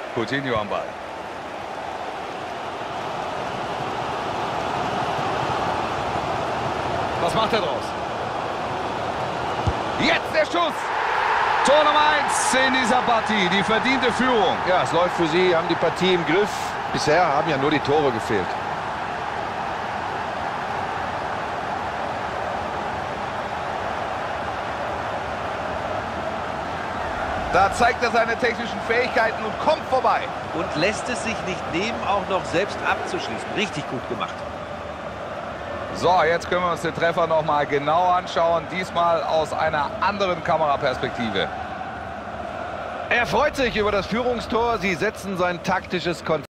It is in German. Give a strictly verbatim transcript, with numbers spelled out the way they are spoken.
Coutinho am Ball. Was macht er draus? Jetzt der Schuss! Tor Nummer eins in dieser Partie, die verdiente Führung. Ja, es läuft für sie, haben die Partie im Griff. Bisher haben ja nur die Tore gefehlt. Da zeigt er seine technischen Fähigkeiten und kommt vorbei. Und lässt es sich nicht nehmen, auch noch selbst abzuschließen. Richtig gut gemacht. So, jetzt können wir uns den Treffer noch mal genau anschauen. Diesmal aus einer anderen Kameraperspektive. Er freut sich über das Führungstor. Sie setzen sein taktisches Konzept.